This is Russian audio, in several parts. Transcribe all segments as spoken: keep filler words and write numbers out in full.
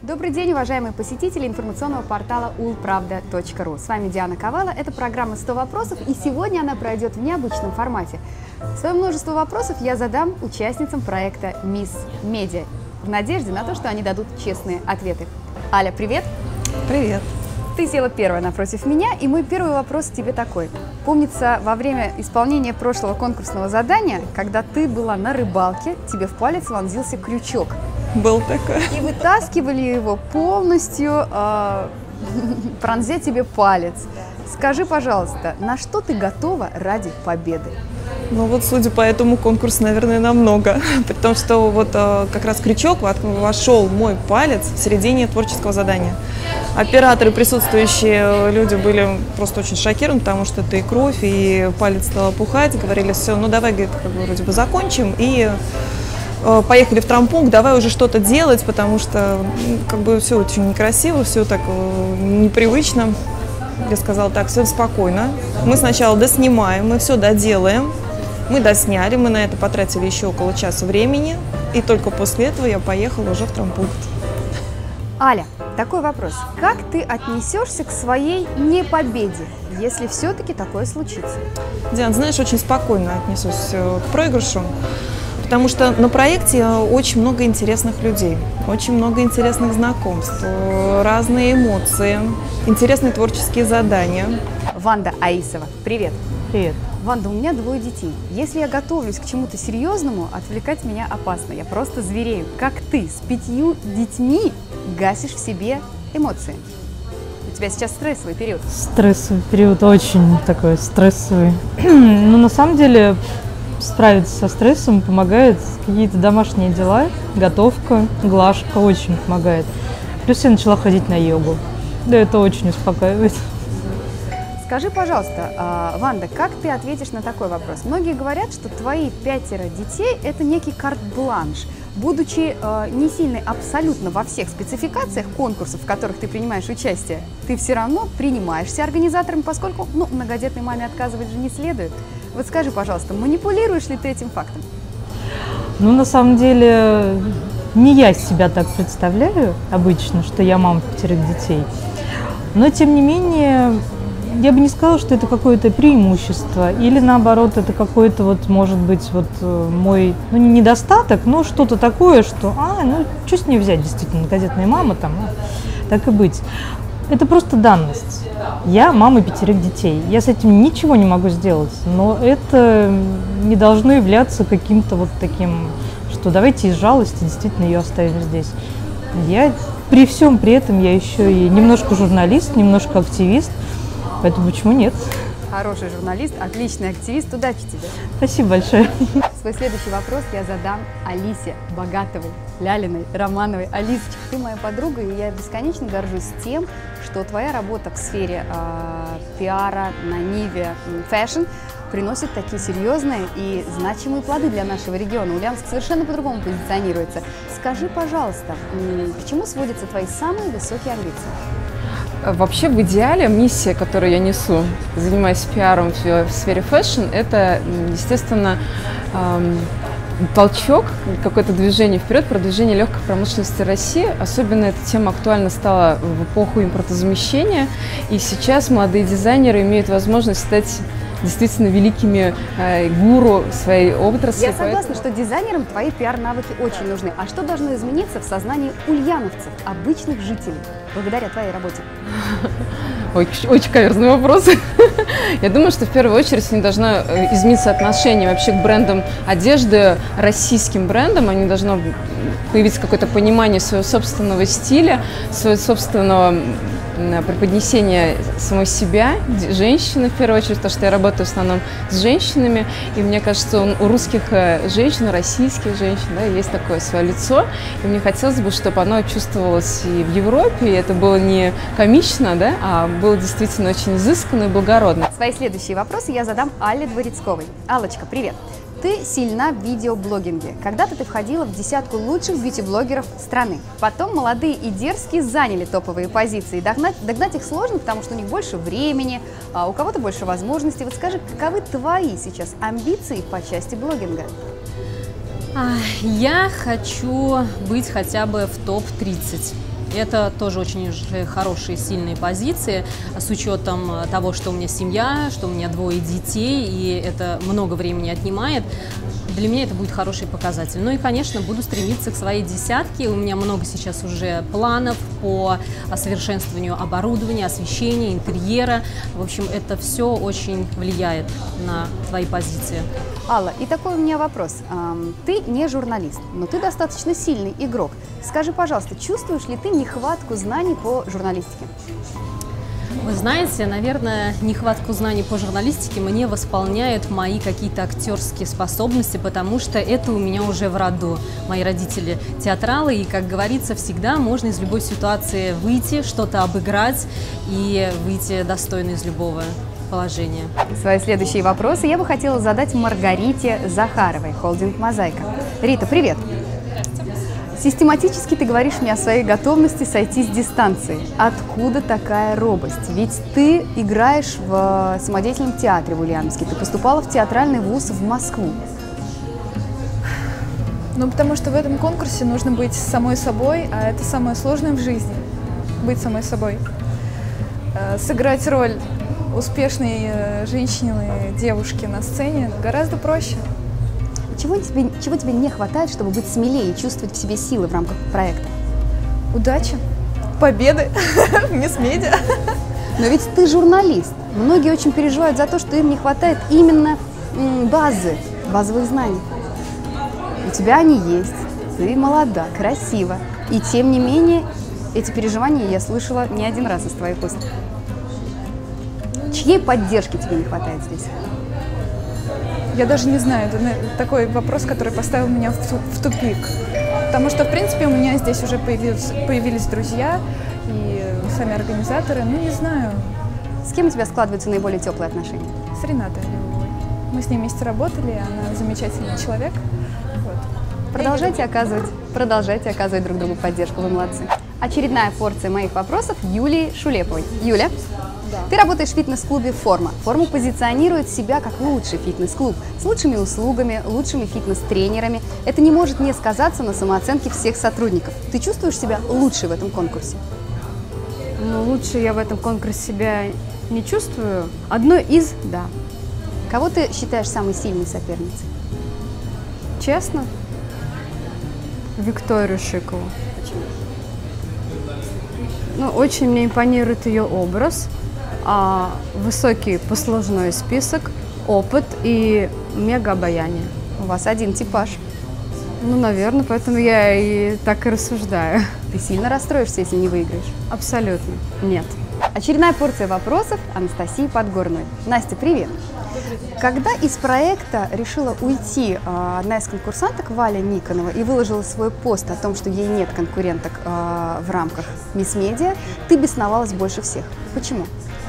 Добрый день, уважаемые посетители информационного портала улправда точка ру. С вами Диана Ковала. Это программа сто вопросов, и сегодня она пройдет в необычном формате. Свое множество вопросов я задам участницам проекта «Мисс Медиа» в надежде на то, что они дадут честные ответы. Аля, привет! Привет! Ты села первая напротив меня, и мой первый вопрос тебе такой. Помнится, во время исполнения прошлого конкурсного задания, когда ты была на рыбалке, тебе в палец вонзился крючок. Был такой. И вытаскивали его полностью, э, пронзя тебе палец. Скажи, пожалуйста, на что ты готова ради победы? Ну вот, судя по этому конкурсу, наверное, намного. При том, что вот э, как раз крючок вошел в мой палец в середине творческого задания. Операторы, присутствующие люди были просто очень шокированы, потому что это и кровь, и палец стал опухать. Говорили, все, ну давай, говорит, как бы, вроде бы закончим. И э, поехали в травмпункт, давай уже что-то делать, потому что как бы все очень некрасиво, все так э, непривычно. Я сказала, так, все спокойно. Мы сначала доснимаем, мы все доделаем. Мы досняли, мы на это потратили еще около часа времени. И только после этого я поехала уже в травмпункт. Аля, такой вопрос. Как ты отнесешься к своей непобеде, если все-таки такое случится? Диан, знаешь, очень спокойно отнесусь к проигрышу. Потому что на проекте очень много интересных людей, очень много интересных знакомств, разные эмоции, интересные творческие задания. Ванда Аисова, привет. Привет. Ванда, у меня двое детей. Если я готовлюсь к чему-то серьезному, отвлекать меня опасно. Я просто зверею. Как ты с пятью детьми гасишь в себе эмоции? У тебя сейчас стрессовый период. Стрессовый период, очень такой стрессовый. Ну, на самом деле, справиться со стрессом помогают какие-то домашние дела, готовка, глажка очень помогает. Плюс я начала ходить на йогу. Да, это очень успокаивает. Скажи, пожалуйста, Ванда, как ты ответишь на такой вопрос? Многие говорят, что твои пятеро детей – это некий карт-бланш. Будучи э, не сильной абсолютно во всех спецификациях конкурсов, в которых ты принимаешь участие, ты все равно принимаешься организатором, поскольку ну, многодетной маме отказывать же не следует. Вот скажи, пожалуйста, манипулируешь ли ты этим фактом? Ну, на самом деле, не я себя так представляю обычно, что я мама пятерых детей. Но, тем не менее, я бы не сказала, что это какое-то преимущество, или наоборот, это какой-то, вот, может быть, вот мой, ну, не недостаток, но что-то такое, что, а, ну, что с ней взять, действительно, многодетная мама, там, ну, так и быть. Это просто данность. Я мама пятерых детей, я с этим ничего не могу сделать, но это не должно являться каким-то вот таким, что давайте из жалости действительно ее оставим здесь. Я при всем при этом, я еще и немножко журналист, немножко активист. Поэтому почему нет? Хороший журналист, отличный активист. Удачи тебе! Спасибо большое. Свой следующий вопрос я задам Алисе Богатовой, Лялиной, Романовой. Алисочка, ты моя подруга, и я бесконечно горжусь тем, что твоя работа в сфере э, пиара на ниве фэшн приносит такие серьезные и значимые плоды для нашего региона. Ульяновск совершенно по-другому позиционируется. Скажи, пожалуйста, к чему сводятся твои самые высокие амбиции? Вообще, в идеале, миссия, которую я несу, занимаясь пиаром в сфере фэшн, это, естественно, эм, толчок, какое-то движение вперед, продвижение легкой промышленности России. Особенно эта тема актуальна стала в эпоху импортозамещения. И сейчас молодые дизайнеры имеют возможность стать действительно великими э, гуру своей отрасли. Я согласна, поэтому... что дизайнерам твои пиар-навыки очень нужны. А что должно измениться в сознании ульяновцев, обычных жителей, благодаря твоей работе? Ой, очень каверзный вопрос. Я думаю, что в первую очередь не должно измениться отношение вообще к брендам одежды, российским брендам. Они должно появиться какое-то понимание своего собственного стиля, своего собственного преподнесения самой себя, женщины в первую очередь, потому что я работаю в основном с женщинами, и мне кажется, у русских женщин, у российских женщин, да, есть такое свое лицо, и мне хотелось бы, чтобы оно чувствовалось и в Европе, и это было не комично, да, а было действительно очень изысканно и благородно. Свои следующие вопросы я задам Алле Дворецковой. Аллочка, привет! Ты сильна в видеоблогинге. Когда-то ты входила в десятку лучших бьюти-блогеров страны. Потом молодые и дерзкие заняли топовые позиции. Догнать, догнать их сложно, потому что у них больше времени, а у кого-то больше возможностей. Вот скажи, каковы твои сейчас амбиции по части блогинга? Я хочу быть хотя бы в топ тридцать. Это тоже очень уже хорошие, сильные позиции, с учетом того, что у меня семья, что у меня двое детей, и это много времени отнимает. Для меня это будет хороший показатель. Ну и, конечно, буду стремиться к своей десятке. У меня много сейчас уже планов по совершенствованию оборудования, освещения, интерьера. В общем, это все очень влияет на твои позиции. Алла, и такой у меня вопрос. Ты не журналист, но ты достаточно сильный игрок. Скажи, пожалуйста, чувствуешь ли ты нехватку знаний по журналистике? Вы знаете, наверное, нехватку знаний по журналистике мне восполняют мои какие-то актерские способности, потому что это у меня уже в роду. Мои родители театралы, и, как говорится, всегда можно из любой ситуации выйти, что-то обыграть и выйти достойно из любого положения. Свои следующие вопросы я бы хотела задать Маргарите Захаровой, холдинг «Мозаика». Рита, привет! Систематически ты говоришь мне о своей готовности сойти с дистанции. Откуда такая робость? Ведь ты играешь в самодеятельном театре в Ульяновске, ты поступала в театральный вуз в Москву. Ну, потому что в этом конкурсе нужно быть самой собой, а это самое сложное в жизни – быть самой собой. Сыграть роль успешной женщины, девушки на сцене гораздо проще. Чего тебе, чего тебе не хватает, чтобы быть смелее и чувствовать в себе силы в рамках проекта? Удачи, победы, мисс-медиа. Но ведь ты журналист. Многие очень переживают за то, что им не хватает именно базы, базовых знаний. У тебя они есть, ты молода, красива. И тем не менее, эти переживания я слышала не один раз из твоих уст. Чьей поддержки тебе не хватает здесь? Я даже не знаю, это такой вопрос, который поставил меня в тупик. Потому что, в принципе, у меня здесь уже появились, появились друзья и сами организаторы, ну, не знаю. С кем у тебя складываются наиболее теплые отношения? С Ренатой Львовой. Мы с ней вместе работали, она замечательный человек. Вот. Продолжайте оказывать, продолжайте оказывать друг другу поддержку, вы молодцы. Очередная порция моих вопросов Юлии Шулеповой. Юля, да. Ты работаешь в фитнес-клубе «Форма». «Форма» позиционирует себя как лучший фитнес-клуб с лучшими услугами, лучшими фитнес-тренерами. Это не может не сказаться на самооценке всех сотрудников. Ты чувствуешь себя лучшей в этом конкурсе? Ну, лучше я в этом конкурсе себя не чувствую. Одной из, да. Кого ты считаешь самой сильной соперницей? Честно? Викторию Шикову. Почему? Ну, очень мне импонирует ее образ, а, высокий послужной список, опыт и мега обаяние. У вас один типаж. Ну, наверное, поэтому я и так и рассуждаю. Ты сильно расстроишься, если не выиграешь? Абсолютно нет. Очередная порция вопросов Анастасии Подгорной. Настя, привет! Когда из проекта решила уйти э, одна из конкурсанток, Валя Никонова, и выложила свой пост о том, что ей нет конкуренток э, в рамках Мисс-медиа, ты бесновалась больше всех. Почему?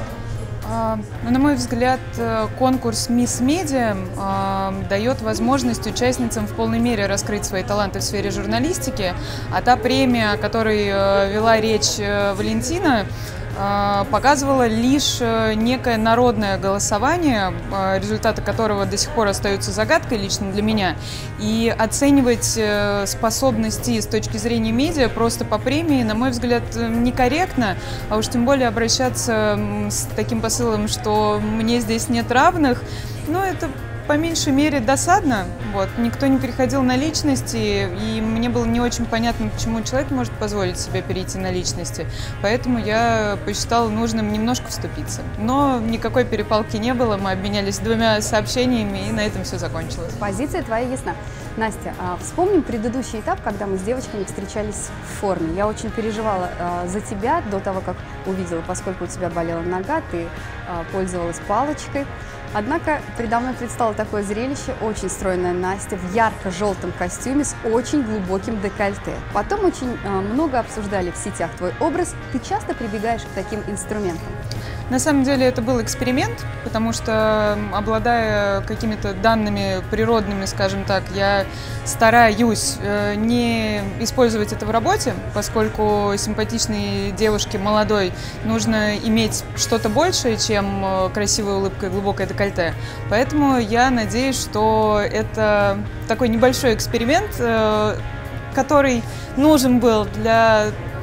Uh, ну, на мой взгляд, конкурс Мисс-медиа uh, дает возможность участницам в полной мере раскрыть свои таланты в сфере журналистики, а та премия, о которой uh, вела речь uh, Валентина, показывала лишь некое народное голосование, результаты которого до сих пор остаются загадкой лично для меня. И оценивать способности с точки зрения медиа просто по премии, на мой взгляд, некорректно, а уж тем более обращаться с таким посылом, что мне здесь нет равных, ну, это по меньшей мере досадно. Вот. Никто не переходил на личности, и мне было не очень понятно, почему человек может позволить себе перейти на личности. Поэтому я посчитала нужным немножко вступиться. Но никакой перепалки не было, мы обменялись двумя сообщениями, и на этом все закончилось. Позиция твоя ясна. Настя, вспомним предыдущий этап, когда мы с девочками встречались в форме. Я очень переживала за тебя до того, как увидела, поскольку у тебя болела нога, ты пользовалась палочкой. Однако передо мной предстало такое зрелище, очень стройная Настя в ярко-желтом костюме с очень глубоким декольте. Потом очень э, много обсуждали в сетях твой образ. Ты часто прибегаешь к таким инструментам? На самом деле это был эксперимент, потому что, обладая какими-то данными природными, скажем так, я стараюсь э, не использовать это в работе, поскольку симпатичной девушке, молодой, нужно иметь что-то большее, чем э, красивая улыбка и глубокое декольте. Поэтому я надеюсь, что это такой небольшой эксперимент, э, который нужен был для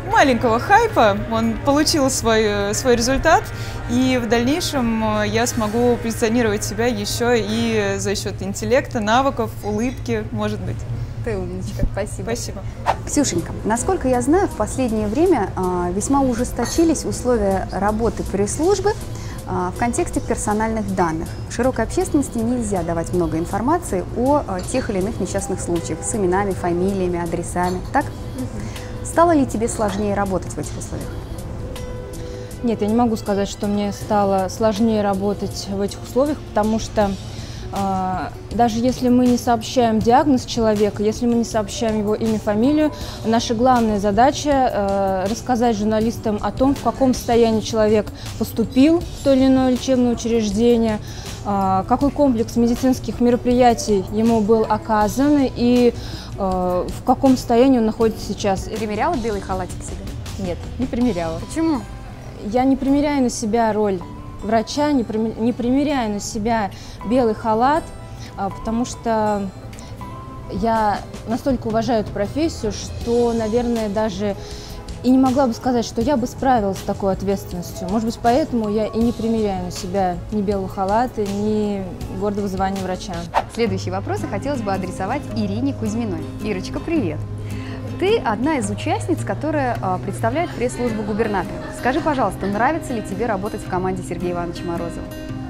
маленького хайпа, он получил свой, свой результат, и в дальнейшем я смогу позиционировать себя еще и за счет интеллекта, навыков, улыбки, может быть. Ты умничка, спасибо. Спасибо. Ксюшенька, насколько я знаю, в последнее время а, весьма ужесточились условия работы пресс-службы а, в контексте персональных данных. Широкой общественности нельзя давать много информации о а, тех или иных несчастных случаях с именами, фамилиями, адресами. Так? Стало ли тебе сложнее работать в этих условиях? Нет, я не могу сказать, что мне стало сложнее работать в этих условиях, потому что э, даже если мы не сообщаем диагноз человека, если мы не сообщаем его имя, фамилию, наша главная задача э, рассказать журналистам о том, в каком состоянии человек поступил в то или иное лечебное учреждение, э, какой комплекс медицинских мероприятий ему был оказан и э, в каком состоянии он находится сейчас. Примеряла белый халатик себе? Нет, не примеряла. Почему? Я не примеряю на себя роль врача, не, при, не примеряю на себя белый халат, а, потому что я настолько уважаю эту профессию, что, наверное, даже и не могла бы сказать, что я бы справилась с такой ответственностью. Может быть, поэтому я и не примеряю на себя ни белого халата, ни гордого звания врача. Следующий вопрос я хотелось бы адресовать Ирине Кузьминой. Ирочка, привет! Ты одна из участниц, которая а, представляет пресс-службу губернатора. Скажи, пожалуйста, нравится ли тебе работать в команде Сергея Ивановича Морозова?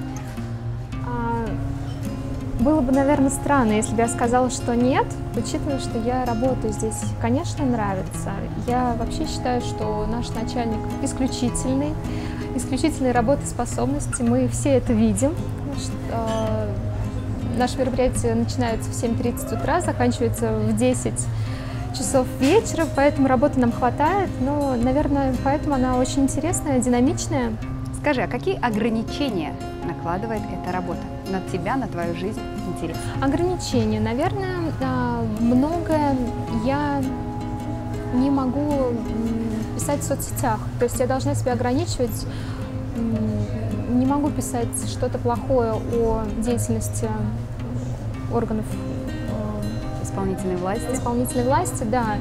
А, было бы, наверное, странно, если бы я сказала, что нет, учитывая, что я работаю здесь. Конечно, нравится. Я вообще считаю, что наш начальник исключительный, исключительной работоспособности. Мы все это видим. Что, наше мероприятие начинается в семь тридцать утра, заканчивается в десять часов вечера, поэтому работы нам хватает, но, наверное, поэтому она очень интересная, динамичная. Скажи, а какие ограничения накладывает эта работа на тебя, на твою жизнь? Интересно. Ограничения, наверное, многое я не могу писать в соцсетях, то есть я должна себя ограничивать, не могу писать что-то плохое о деятельности органов исполнительной власти. Исполнительной власти, да.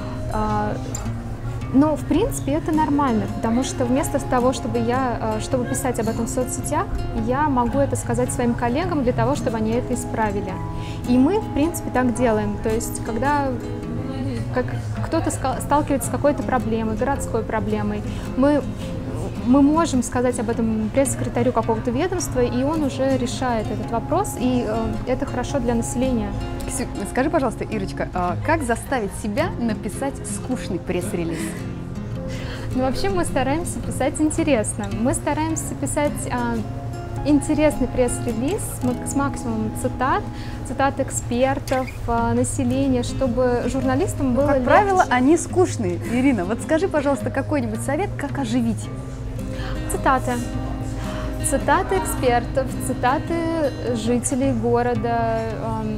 Но, в принципе, это нормально, потому что вместо того, чтобы, я, чтобы писать об этом в соцсетях, я могу это сказать своим коллегам для того, чтобы они это исправили. И мы, в принципе, так делаем. То есть, когда как кто-то сталкивается с какой-то проблемой, городской проблемой, мы... Мы можем сказать об этом пресс-секретарю какого-то ведомства, и он уже решает этот вопрос, и э, это хорошо для населения. Скажи, пожалуйста, Ирочка, а как заставить себя написать скучный пресс-релиз? Ну, вообще мы стараемся писать интересно. Мы стараемся писать э, интересный пресс-релиз с максимумом цитат, цитат экспертов, э, населения, чтобы журналистам было Как легче. правило, они скучные. Ирина, вот скажи, пожалуйста, какой-нибудь совет, как оживить? Цитаты. Цитаты экспертов, цитаты жителей города. Э,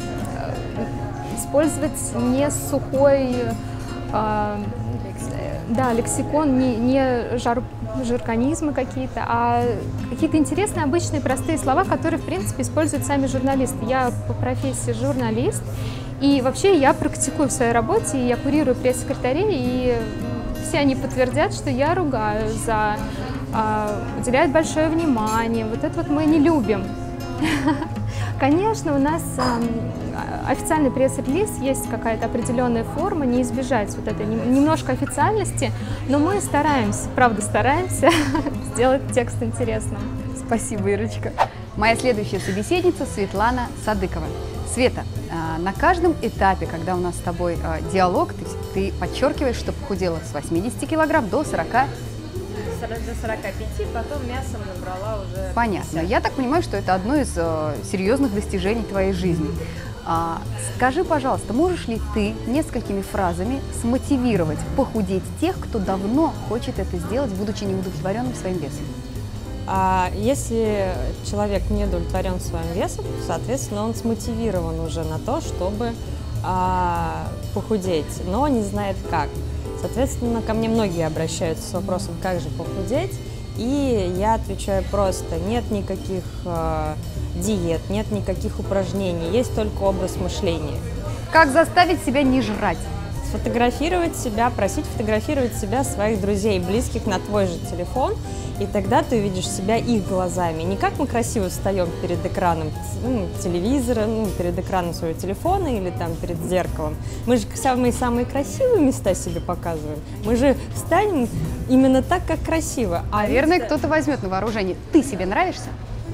использовать не сухой э, да, лексикон, не, не жар, жаргонизмы какие-то, а какие-то интересные, обычные, простые слова, которые, в принципе, используют сами журналисты. Я по профессии журналист, и вообще я практикую в своей работе, я курирую пресс-секретарей, и все они подтвердят, что я ругаю за э, уделяют большое внимание. Вот это вот мы не любим. Конечно, у нас э, официальный пресс-релиз, есть какая-то определенная форма, не избежать вот этой немножко официальности, но мы стараемся, правда стараемся сделать текст интересным. Спасибо, Ирочка. Моя следующая собеседница Светлана Садыкова. Света, на каждом этапе, когда у нас с тобой диалог, ты, ты подчеркиваешь, что похудела с восьмидесяти килограмм до сорока. До сорока пяти, потом мясом набрала уже. Понятно. Я так понимаю, что это одно из э, серьезных достижений твоей жизни. А, скажи, пожалуйста, можешь ли ты несколькими фразами смотивировать похудеть тех, кто давно хочет это сделать, будучи неудовлетворенным своим весом? А если человек не удовлетворен своим весом, соответственно, он смотивирован уже на то, чтобы а, похудеть, но не знает как. Соответственно, ко мне многие обращаются с вопросом, как же похудеть, и я отвечаю просто: нет никаких э, диет, нет никаких упражнений, есть только образ мышления. Как заставить себя не жрать? сфотографировать себя, просить фотографировать себя своих друзей, близких на твой же телефон, и тогда ты увидишь себя их глазами. Не как мы красиво встаем перед экраном ну, телевизора, ну, перед экраном своего телефона или там перед зеркалом. Мы же самые-самые красивые места себе показываем. Мы же встанем именно так, как красиво. А Наверное, кто-то возьмет на вооружение. Ты себе нравишься?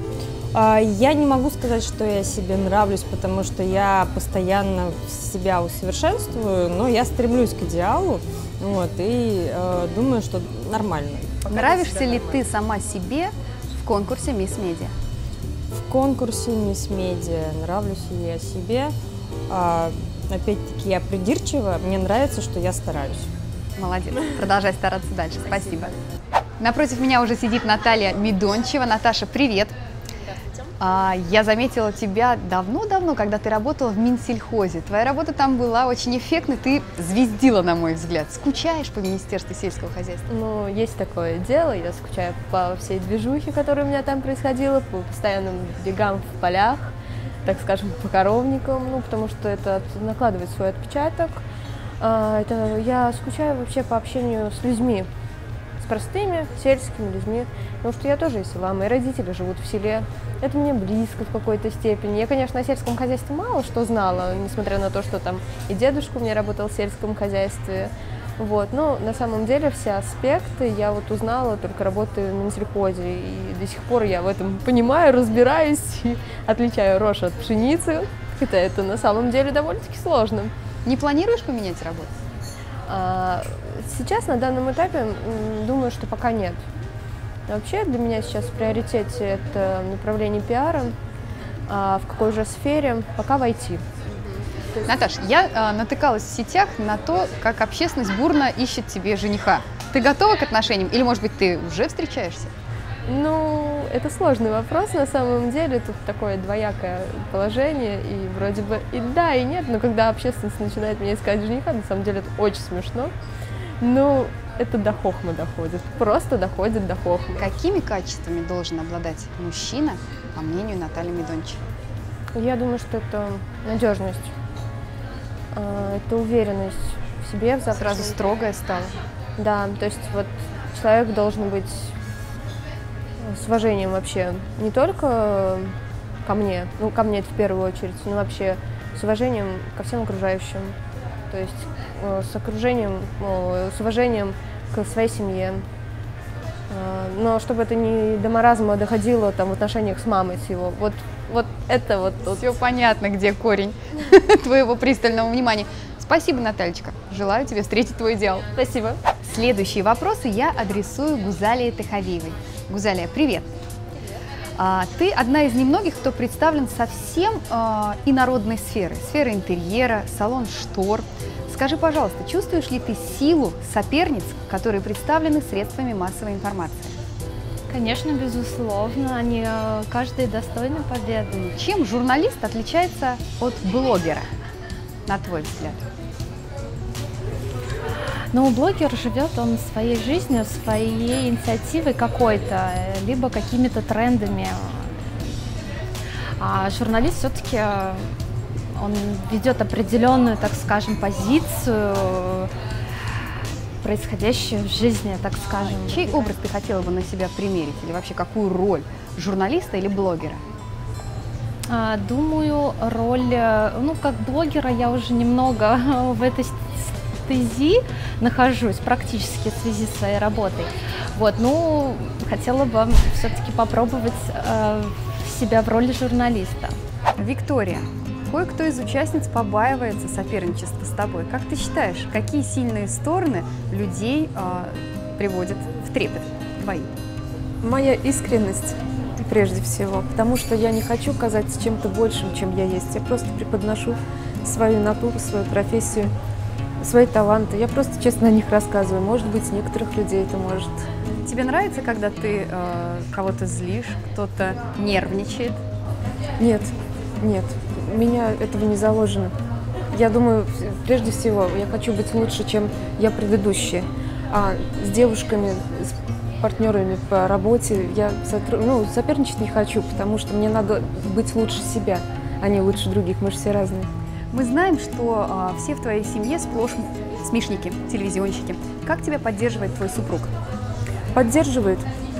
Я не могу сказать, что я себе нравлюсь, потому что я постоянно себя усовершенствую, но я стремлюсь к идеалу, вот, и э, думаю, что нормально. Нравишься ли ты сама себе в конкурсе «Мисс Медиа»? В конкурсе «Мисс Медиа» нравлюсь ли я себе. А, опять-таки, я придирчива, мне нравится, что я стараюсь. Молодец, продолжай стараться дальше, спасибо. Напротив меня уже сидит Наталья Медончева. Наташа, привет! А, я заметила тебя давно-давно, когда ты работала в Минсельхозе. Твоя работа там была очень эффектной, ты звездила, на мой взгляд. Скучаешь по Министерству сельского хозяйства? Ну, есть такое дело, я скучаю по всей движухе, которая у меня там происходила, по постоянным бегам в полях, так скажем, по коровникам, ну, потому что это накладывает свой отпечаток. А, это, я скучаю вообще по общению с людьми, с простыми сельскими людьми, потому что я тоже из села, мои родители живут в селе. Это мне близко в какой-то степени. Я, конечно, о сельском хозяйстве мало что знала, несмотря на то, что там и дедушка у меня работал в сельском хозяйстве. Вот. Но на самом деле все аспекты я вот узнала, только работая в Минсельхозе. И до сих пор я в этом понимаю, разбираюсь и отличаю рожь от пшеницы. Хотя это на самом деле довольно-таки сложно. Не планируешь поменять работу? А, сейчас, на данном этапе, думаю, что пока нет. Вообще для меня сейчас в приоритете это направление пиара, а в какой же сфере, пока в ай ти. Наташ, я а, натыкалась в сетях на то, как общественность бурно ищет тебе жениха. Ты готова к отношениям или, может быть, ты уже встречаешься? Ну, это сложный вопрос на самом деле, тут такое двоякое положение, и вроде бы и да, и нет, но когда общественность начинает меня искать жениха, на самом деле это очень смешно. Ну, это до хохмы доходит, просто доходит до хохмы. Какими качествами должен обладать мужчина, по мнению Натальи Медончевой? Я думаю, что это надежность, это уверенность в себе. В Сразу строгая стала? Да, то есть вот человек должен быть с уважением вообще не только ко мне, ну, ко мне это в первую очередь, но вообще с уважением ко всем окружающим. То есть с окружением, с уважением к своей семье. Но чтобы это не до маразма доходило там, в отношениях с мамой с его. Вот, вот это вот тут. Все понятно, где корень твоего пристального внимания. Спасибо, Натальечка. Желаю тебе встретить твой идеал. Спасибо. Следующие вопросы я адресую Гузалии Тахавиевой. Гузалия, привет. А, ты одна из немногих, кто представлен совсем а, инородной сферы. Сфера интерьера, салон штор. Скажи, пожалуйста, чувствуешь ли ты силу соперниц, которые представлены средствами массовой информации? Конечно, безусловно. Они каждый достойны победы. Чем журналист отличается от блогера, на твой взгляд? Ну, блогер живет он своей жизнью, своей инициативой какой-то, либо какими-то трендами. А журналист все-таки он ведет определенную, так скажем, позицию, происходящую в жизни, так скажем. Чей образ ты хотела бы на себя примерить? Или вообще какую роль? Журналиста или блогера? Думаю, роль, ну, как блогера я уже немного в этой стези нахожусь практически в связи с своей работой. Вот, ну, хотела бы все-таки попробовать э, себя в роли журналиста. Виктория, кое-кто из участниц побаивается соперничества с тобой. Как ты считаешь, какие сильные стороны людей э, приводят в трепет твои? Моя искренность, прежде всего, потому что я не хочу казаться чем-то большим, чем я есть. Я просто преподношу свою натуру, свою профессию, свои таланты. Я просто честно о них рассказываю. Может быть, некоторых людей это может. Тебе нравится, когда ты э, кого-то злишь, кто-то нервничает? Нет, нет. У меня этого не заложено. Я думаю, прежде всего, я хочу быть лучше, чем я предыдущая. А с девушками, с партнерами по работе я сотруд... ну, соперничать не хочу, потому что мне надо быть лучше себя, а не лучше других. Мы же все разные. Мы знаем, что э, все в твоей семье сплошь смешники, телевизионщики. Как тебя поддерживает твой супруг? Поддерживает.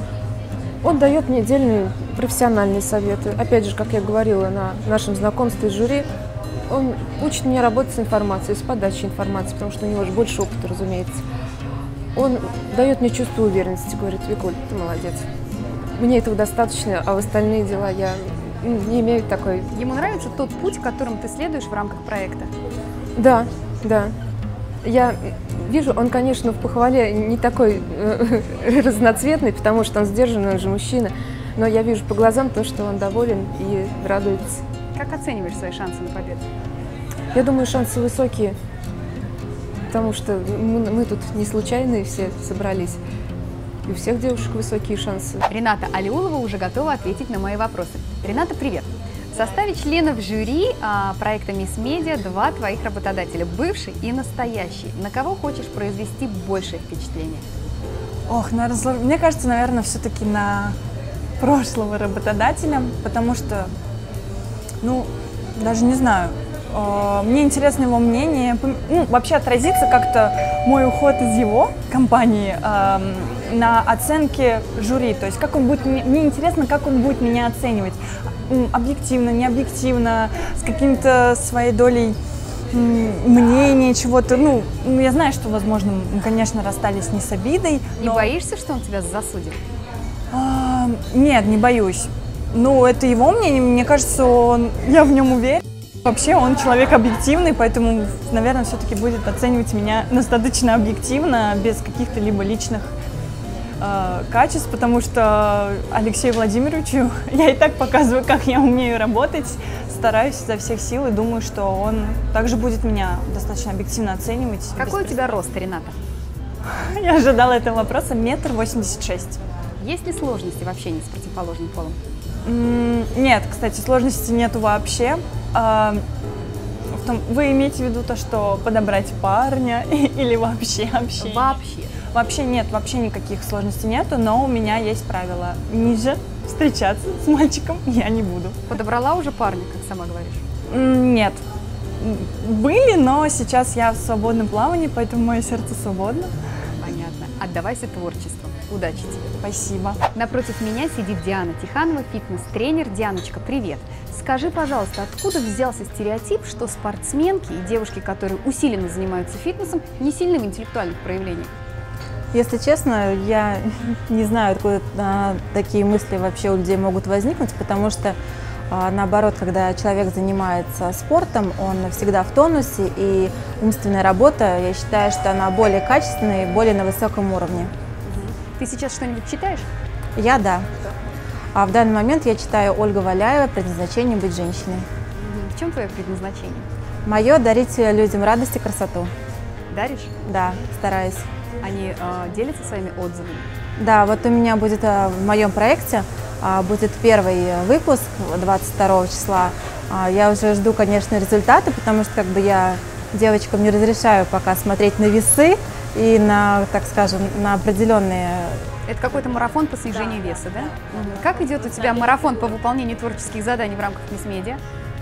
Он дает мне отдельные профессиональные советы. Опять же, как я говорила на нашем знакомстве с жюри, он учит меня работать с информацией, с подачей информации, потому что у него же больше опыта, разумеется. Он дает мне чувство уверенности, говорит: Викуль, ты молодец. Мне этого достаточно, а в остальные дела я не имею такой. Ему нравится тот путь, которым ты следуешь в рамках проекта? Да, да. Я вижу, он, конечно, в похвале не такой э, разноцветный, потому что он сдержанный, он же мужчина, но я вижу по глазам то, что он доволен и радуется. Как оцениваешь свои шансы на победу? Я думаю, шансы высокие, потому что мы, мы тут не случайные все собрались. И у всех девушек высокие шансы. Рената Алиулова уже готова ответить на мои вопросы. Рената, привет! В составе членов жюри а, проекта «Мисс Медиа» два твоих работодателя, бывший и настоящий. На кого хочешь произвести большее впечатление? Ох, наверное, мне кажется, наверное, все-таки на прошлого работодателя, потому что, ну, даже не знаю, э, мне интересно его мнение, ну, вообще отразится как-то мой уход из его компании э, на оценке жюри, то есть как он будет, мне интересно, как он будет меня оценивать. Объективно, не объективно, с каким-то своей долей мнения, чего-то. Ну, я знаю, что, возможно, мы, конечно, расстались не с обидой. Но... Не боишься, что он тебя засудит? А, нет, не боюсь. Ну, это его мнение, мне кажется, он, я в нем уверена. Вообще, он человек объективный, поэтому, наверное, все-таки будет оценивать меня достаточно объективно, без каких-то либо личных качеств, потому что Алексею Владимировичу я и так показываю, как я умею работать, стараюсь изо всех сил и думаю, что он также будет меня достаточно объективно оценивать. Какой у тебя рост, Рената? Я ожидала этого вопроса. Метр восемьдесят шесть. Есть ли сложности в общении с противоположным полом? Нет, кстати, сложностей нету вообще. Вы имеете в виду то, что подобрать парня или вообще общение? Вообще. Вообще нет, вообще никаких сложностей нету, но у меня есть правило: ниже встречаться с мальчиком я не буду. Подобрала уже парня, как сама говоришь? Нет. Были, но сейчас я в свободном плавании, поэтому мое сердце свободно. Понятно. Отдавайся творчеству. Удачи тебе. Спасибо. Напротив меня сидит Диана Тиханова, фитнес-тренер. Дианочка, привет. Скажи, пожалуйста, откуда взялся стереотип, что спортсменки и девушки, которые усиленно занимаются фитнесом, не сильны в интеллектуальных проявлениях? Если честно, я не знаю, откуда а, такие мысли вообще у людей могут возникнуть, потому что, а, наоборот, когда человек занимается спортом, он всегда в тонусе, и умственная работа, я считаю, что она более качественная и более на высоком уровне. Ты сейчас что-нибудь читаешь? Я – да. А в данный момент я читаю Ольга Валяева «Предназначение быть женщиной». В чем твое предназначение? Мое – дарить людям радость и красоту. Даришь? Да, стараюсь. Они э, делятся своими отзывами? Да, вот у меня будет э, в моем проекте э, будет первый выпуск двадцать второго числа. Э, я уже жду, конечно, результаты, потому что как бы я девочкам не разрешаю пока смотреть на весы и на, так скажем, на определенные... Это какой-то марафон по снижению да. веса, да? Угу. Как идет у тебя марафон по выполнению творческих заданий в рамках Мисс Медиа?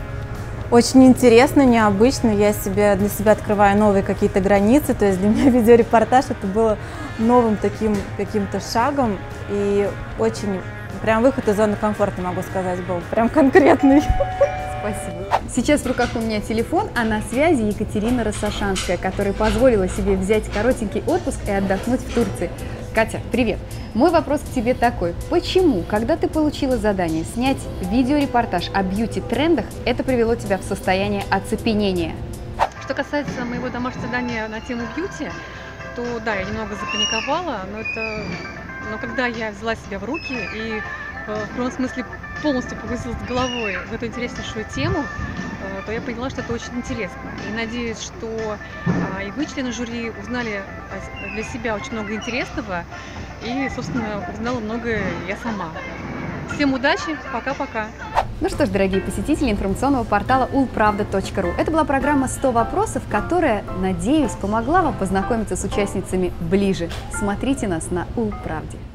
Очень интересно, необычно. Я себе, для себя открываю новые какие-то границы. То есть для меня видеорепортаж это было новым таким каким-то шагом. И очень, прям выход из зоны комфорта, могу сказать, был. Прям конкретный. Спасибо. Сейчас в руках у меня телефон, а на связи Екатерина Рассашанская, которая позволила себе взять коротенький отпуск и отдохнуть в Турции. Катя, привет! Мой вопрос к тебе такой. Почему, когда ты получила задание снять видеорепортаж о бьюти-трендах, это привело тебя в состояние оцепенения? Что касается моего домашнего задания на тему бьюти, то да, я немного запаниковала, но, это... но когда я взяла себя в руки и в прямом смысле полностью погрузилась головой в эту интереснейшую тему, то я поняла, что это очень интересно. И надеюсь, что и вы, члены жюри, узнали для себя очень много интересного и, собственно, узнала многое я сама. Всем удачи, пока-пока! Ну что ж, дорогие посетители информационного портала улправда точка ру, это была программа сто вопросов, которая, надеюсь, помогла вам познакомиться с участницами ближе. Смотрите нас на Улправде.